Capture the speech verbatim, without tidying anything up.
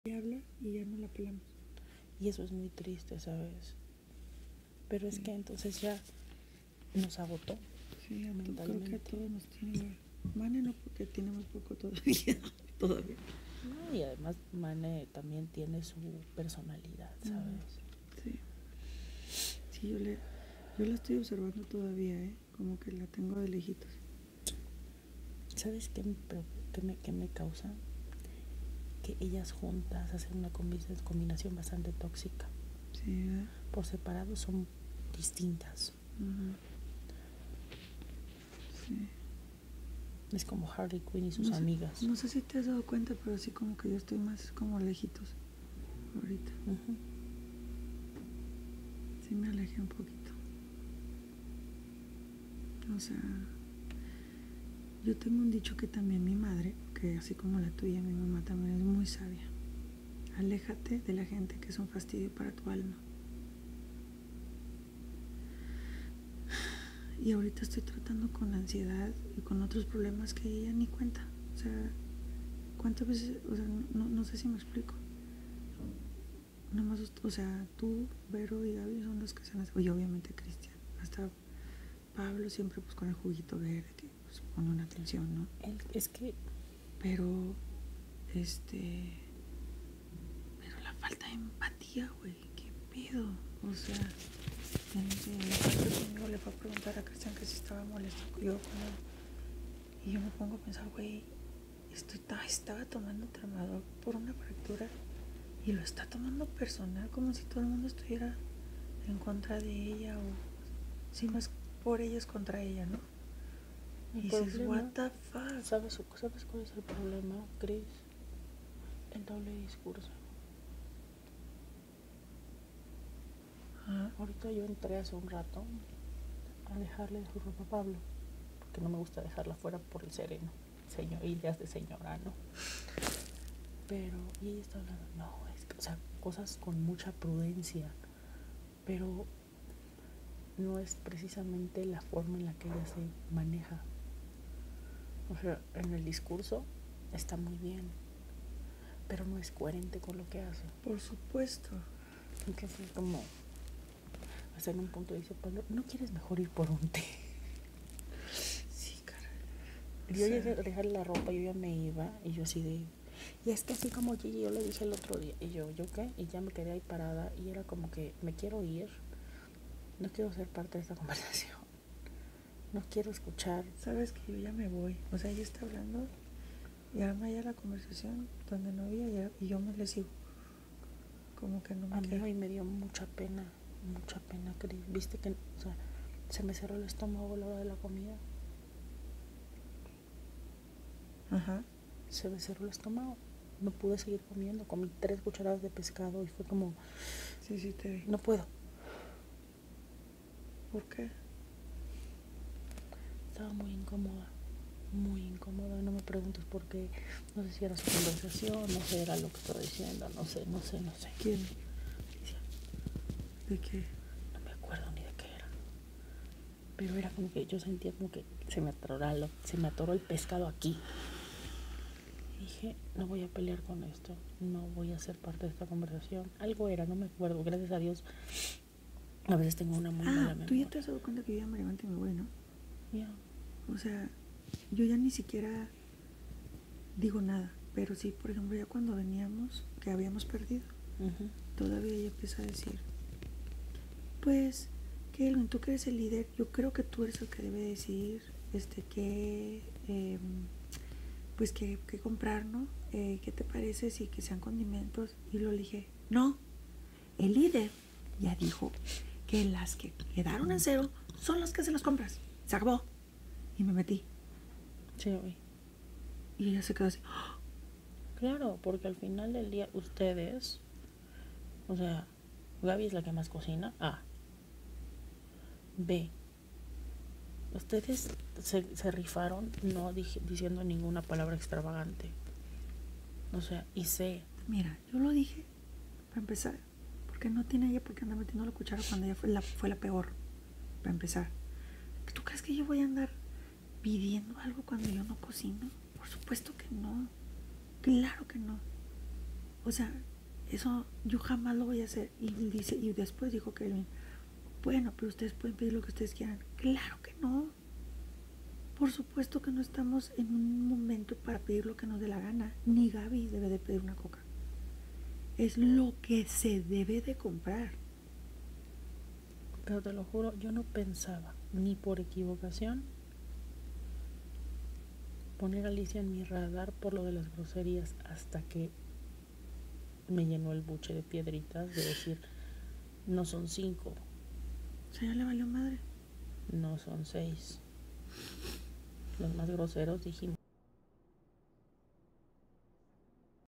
habla y ya no la pelamos. Y eso es muy triste, ¿sabes? Pero Sí. es que entonces ya nos agotó. Sí, a to- creo que a mentalmente. todos nos tiene igual. Mane no, porque tenemos poco todavía. todavía. No, y además Mane también tiene su personalidad, ¿sabes? Sí. Sí, yo, le, yo la estoy observando todavía, ¿eh? Como que la tengo de lejitos. ¿Sabes qué me, qué me, qué me causa? Que ellas juntas hacen una combinación bastante tóxica. Sí, ¿verdad? Por separado son distintas. Uh-huh. Sí. Es como Harley Quinn y sus no sé, amigas. No sé si te has dado cuenta, pero así como que yo estoy más como lejitos ahorita. Uh-huh. Sí me alejé un poquito. O sea, yo tengo un dicho que también mi madre, que así como la tuya, mi mamá también es muy sabia. Aléjate de la gente que es un fastidio para tu alma. Y ahorita estoy tratando con la ansiedad y con otros problemas que ella ni cuenta. O sea, ¿cuántas veces? O sea, no, no sé si me explico. Nomás, o sea, tú, Vero y Gaby son los que se han... Oye, obviamente Cristian. Hasta Pablo siempre pues con el juguito verde que pues, pone una atención, ¿no? El, es que... Pero, este... Pero la falta de empatía, güey. ¿Qué pedo? O sea... En el conmigo le fue a preguntar a Cristian que si estaba molesto yo con él. Y yo me pongo a pensar, güey, estoy, estaba tomando tramador por una fractura y lo está tomando personal, como si todo el mundo estuviera en contra de ella o si no es por ella es contra ella, ¿no? El y problema, dices, what the fuck. ¿sabes, ¿Sabes cuál es el problema, Chris? El doble discurso. ¿Ah? Ahorita yo entré hace un rato a dejarle su ropa a Pablo, porque no me gusta dejarla fuera por el sereno, señor, ideas de señora, ¿no? Pero, y ella está hablando, no, es que, o sea, cosas con mucha prudencia, pero no es precisamente la forma en la que ella se maneja. O sea, en el discurso está muy bien, pero no es coherente con lo que hace. Por supuesto. Entonces, como, hasta en un punto dice Pablo, ¿no quieres mejor ir por un té? Sí, caray. Yo ya dejarle la ropa, yo ya me iba, y yo así de... Y es que así como Gigi, yo le dije el otro día, y yo, ¿yo qué? Y ya me quedé ahí parada, y era como que, me quiero ir, no quiero ser parte de esta conversación, no quiero escuchar. Sabes que yo ya me voy, o sea, ella está hablando, y arma ya la conversación donde no había, ya, y yo me le sigo, como que no me A mí quiero. hoy me dio mucha pena, mucha pena, Cris, viste que, o sea, se me cerró el estómago a la hora de la comida. Ajá. Se me cerró el estómago, no pude seguir comiendo, comí tres cucharadas de pescado y fue como, Sí, sí, te vi. no puedo. ¿Por qué? Estaba muy incómoda, muy incómoda, no me preguntes por qué, no sé si era su conversación, no sé, era lo que estaba diciendo, no sé, no sé, no sé. ¿Quién? ¿De qué? No me acuerdo ni de qué era, pero era como que yo sentía como que se me atoró, se me atoró el pescado aquí. Y dije, no voy a pelear con esto, no voy a ser parte de esta conversación. Algo era, no me acuerdo, gracias a Dios. A veces tengo una muy ah, mala memoria. Tú ya te has dado cuenta que yo ya me levanto y me voy, ¿no? Ya. Yeah. O sea, yo ya ni siquiera digo nada. Pero sí, por ejemplo, ya cuando veníamos, que habíamos perdido, uh-huh. todavía ella empieza a decir, pues, Kelvin, tú que eres el líder, yo creo que tú eres el que debe decir, este, que, eh, pues, que, que comprar, ¿no? Eh, ¿Qué te parece si que sean condimentos? Y lo dije, no, el líder ya dijo que las que quedaron en cero son las que se las compras. Se acabó. Y me metí. Sí, oí. Y ella se quedó así. Claro, porque al final del día ustedes, o sea, Gaby es la que más cocina. A. B. Ustedes se, se rifaron no dij, diciendo ninguna palabra extravagante. O sea, y C. Mira, yo lo dije para empezar. Porque no tiene ella por qué andar metiendo la cuchara cuando ella fue la, fue la peor. Para empezar. ¿Tú crees que yo voy a andar pidiendo algo cuando yo no cocino? Por supuesto que no. Claro que no. O sea, eso yo jamás lo voy a hacer. Y dice, y después dijo Kelvin, bueno, pero ustedes pueden pedir lo que ustedes quieran. Claro que no. Por supuesto que no estamos en un momento para pedir lo que nos dé la gana. Ni Gaby debe de pedir una coca. Es lo que se debe de comprar. Pero te lo juro, yo no pensaba, ni por equivocación, poner a Alicia en mi radar por lo de las groserías, hasta que me llenó el buche de piedritas de decir, no son cinco. O sea, ya le valió madre. No son seis. Los más groseros dijimos,